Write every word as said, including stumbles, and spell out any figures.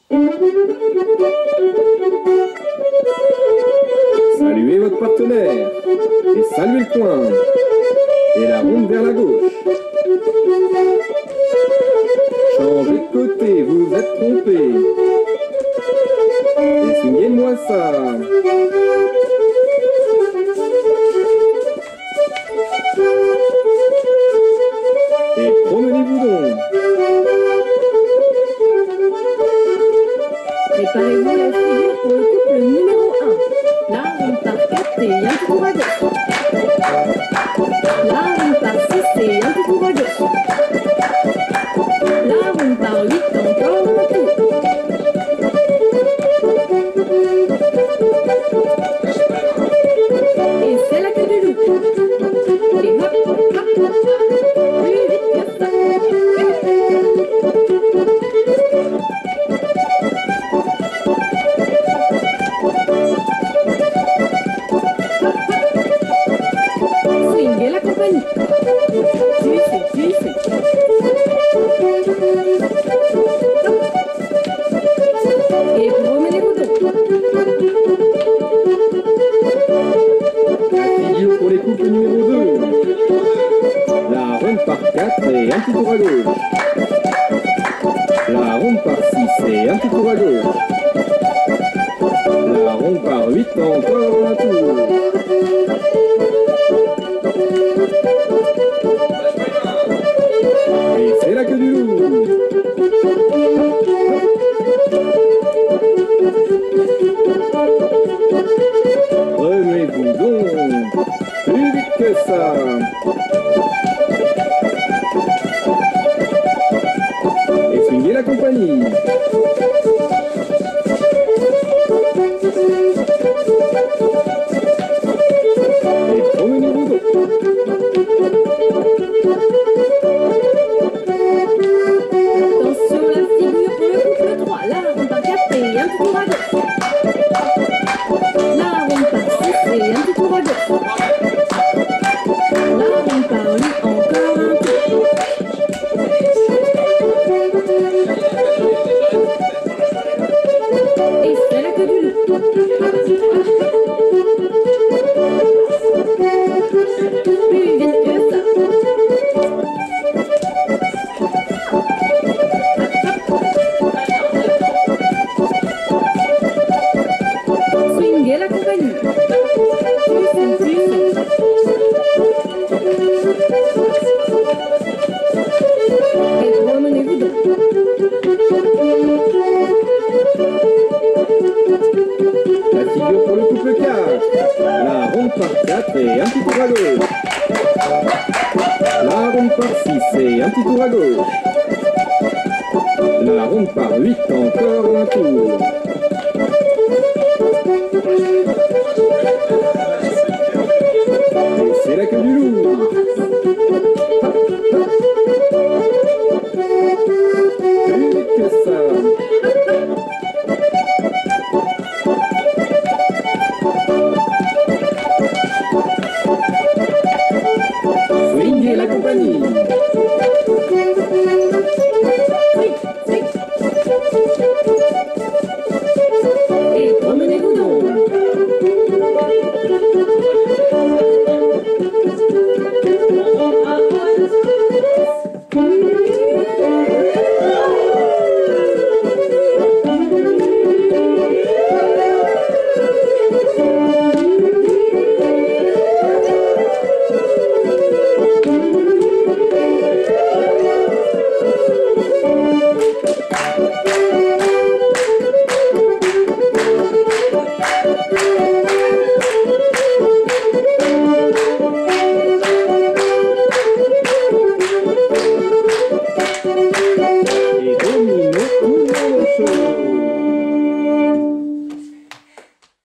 Saluez votre partenaire et saluez le coin. Et la ronde vers la gauche. Changez de côté, vous vous êtes trompé. Et signez-moi ça. Et promenez-vous donc. Préparez-vous la figure pour le couple numéro un. Là, on part quatre et un petit tour à gauche. Là, on part six et un petit tour à gauche. Là, on part huit, encore un tour. Et c'est la queue du loup. Et hop, hop, hop, plus vite que ça. Swingez la compagnie. Tu sais, tu sais. Et promenez-vous donc. La figure pour les couples numéro deux. La ronde par quatre et un petit tour à gauche. La ronde par six et un petit tour à gauche. La ronde par huit, encore un tour. Et c'est la queue du loup. Remets-vous donc. Plus vite que ça. Et swingez la compagnie. Et promenez-vous donc. Attention, la figure pour le couple trois. Là, on part quatre et un petit tour à gauche. Là, on part six et un petit tour à gauche. Là, on part huit, encore un tour. Et c'est la queue du loup. Plus vite que ça. Swingez la compagnie. Tu sais, tu sais. Et promenez-vous donc. La figure pour le couple quatre. La ronde par quatre et un petit tour à gauche. La ronde par six et un petit tour à gauche. La ronde par huit, encore un tour. Et c'est la queue du loup.